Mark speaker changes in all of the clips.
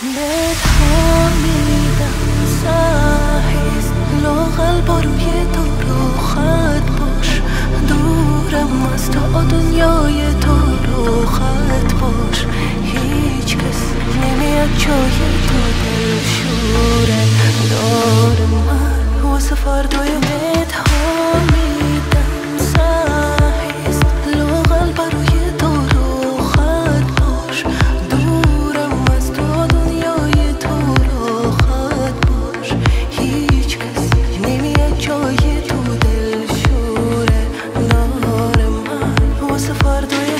Speaker 1: بهت میدم سعیست لااقل با روی تو رو خط باش، دورم از تا دنیای تو رو خط باش. هیچ کس نمیاد جای تو دلشوره دار من واسه فردای بهت میدم سعیست لااقل با روی تو رو خط باش، دورم از تو دنیای تو رو خط باش. هیچ کس نمیاد جای تو دلشوره دار من واسه فردای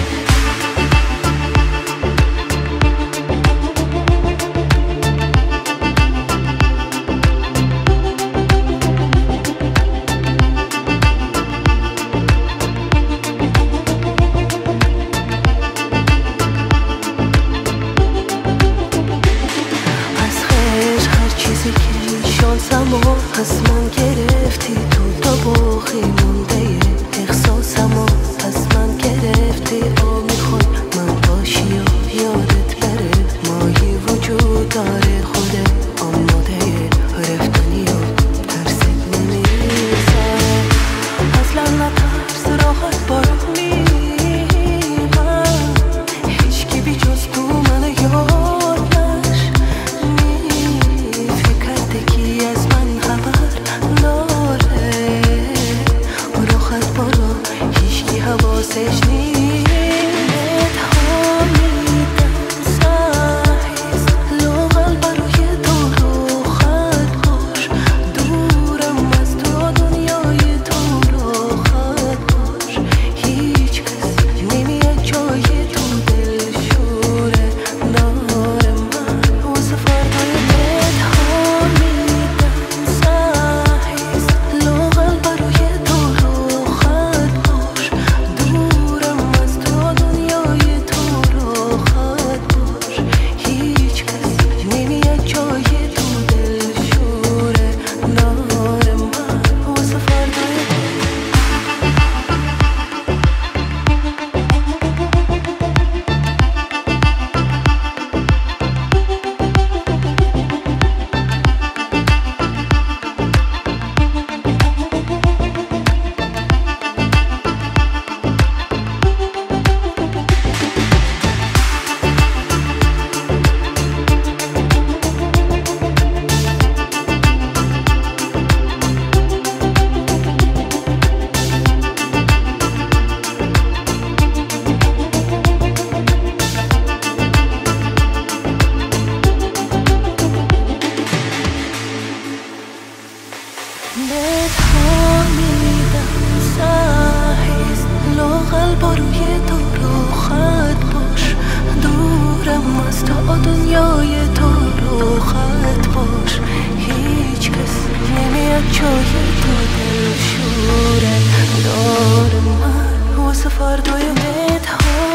Speaker 1: شانسمو از من گرفتی، تو تا باقی مونده احساسمو از من گرفتی. میخوای من باشی و یادت بره مایی وجود داره خوده آماده رفتنی و ترست نمیذاره. اصلا نترس راحت بارو میرم، هیچکی بی جز تو منو یاد نش میفکرده کی از من خبر داره. راحت بارو هیچکی حواسش نیست. بهت میدم سعیست لااقل با روی تو رو خط باش، دورم از تا دنیای تو رو خط باش. هیچ کس نمیاد جای تو دلشوره دار من واسه فردای بهت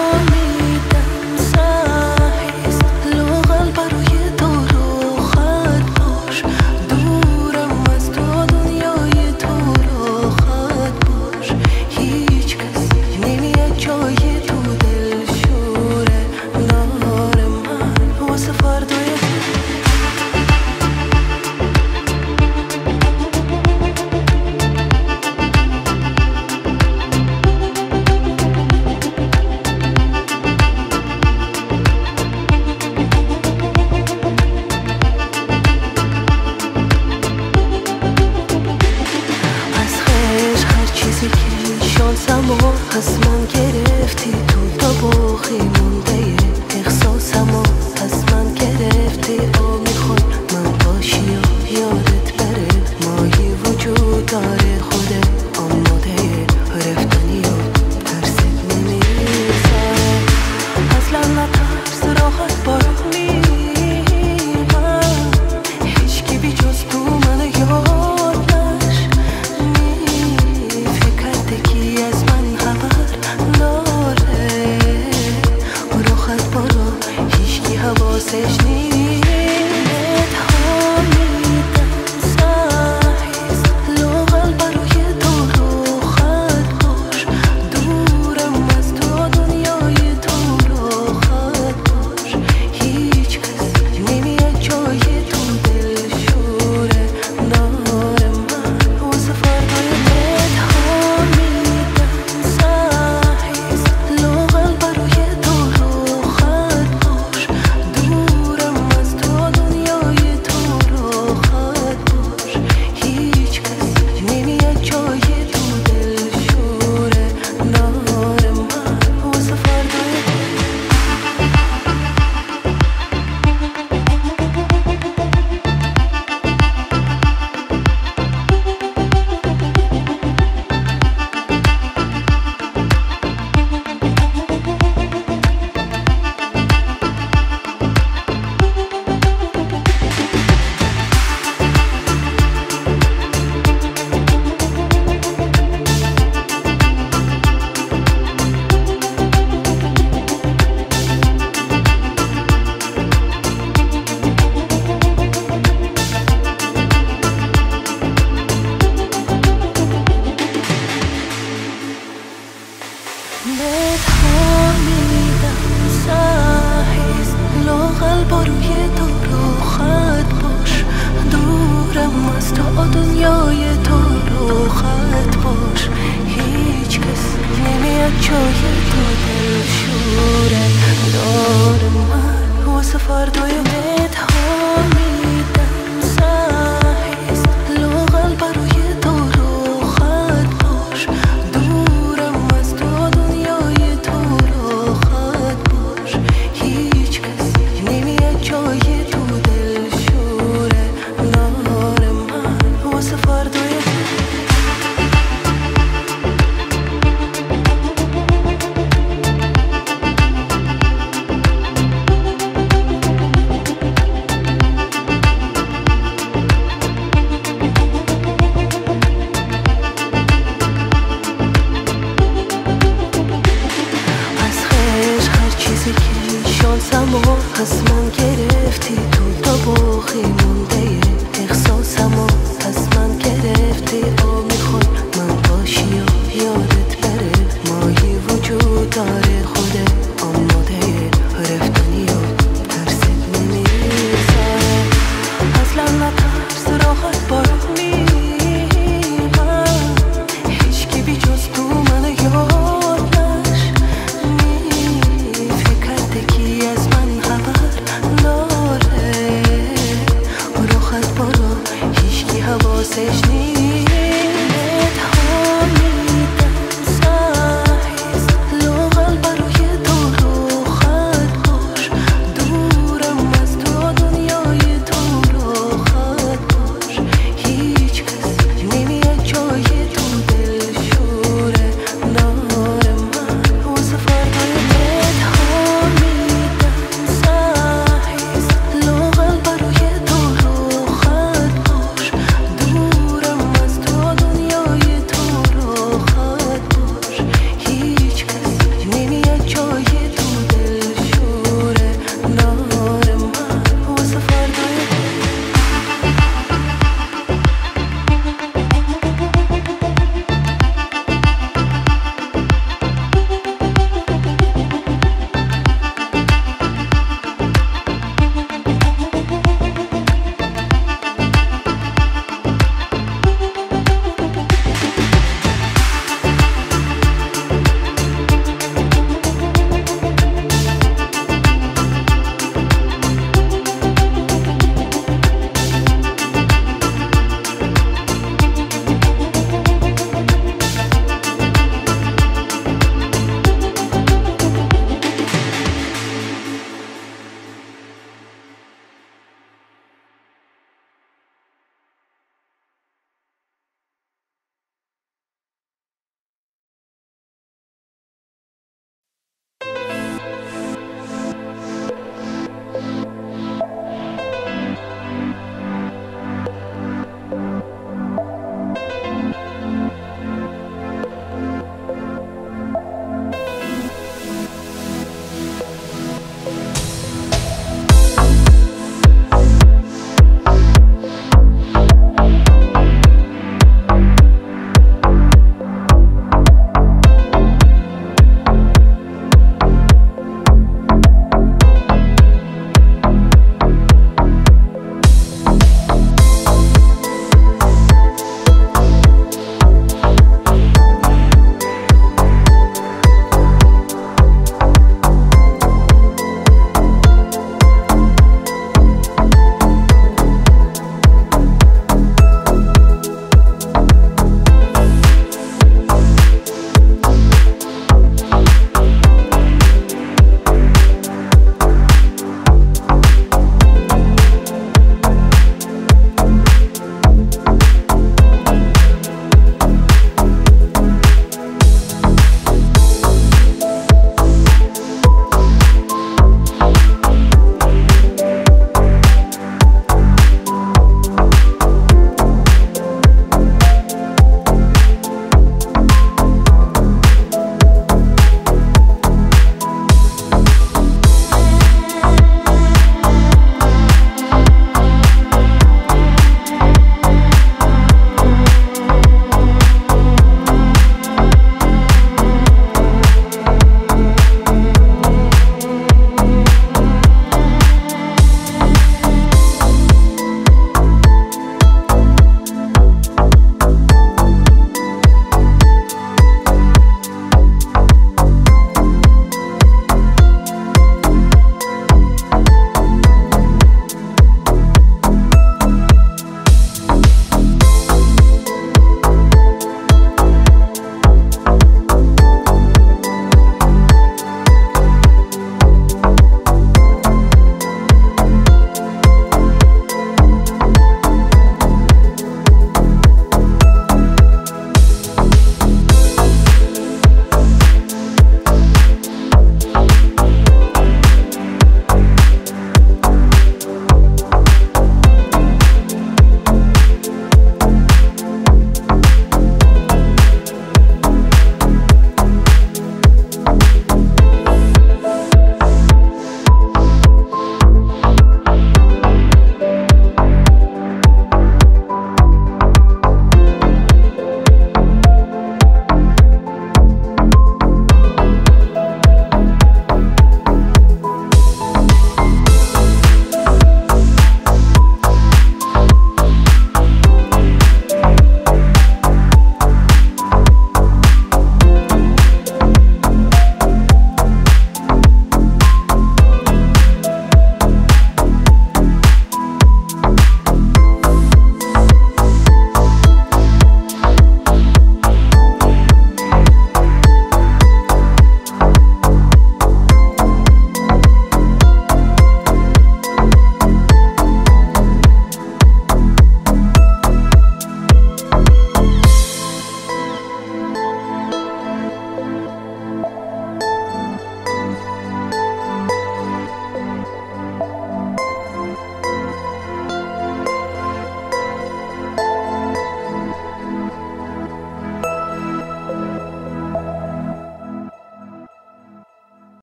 Speaker 1: میدم سعیست لااقل با روی تو رو خط باش، دورم از تو دنیای تو رو خط باش. هیچ کس نمیاد جای تو دلشوره دار من واسه فردای شانسمو از من گرفتی، تو تا باقی مونده احساسمو از من گرفتی. میخوای من باشی و یادت بره مایی وجود داره خوده آماده رفتنی و ترست نمیذاره. اصلا نترس راحت بارو میرم، هیچکی بی جز تو منو یاد نش میفکرده کی از من خبر داره. راحت بارو هیچکی حواسش نیست. میدم سعیست لااقل با روی تو رو خط باش، دورم از تو دنیای تو رو خط باش. هیچ کس جای تو دل شوره نار من واسه فردای شانسم و از من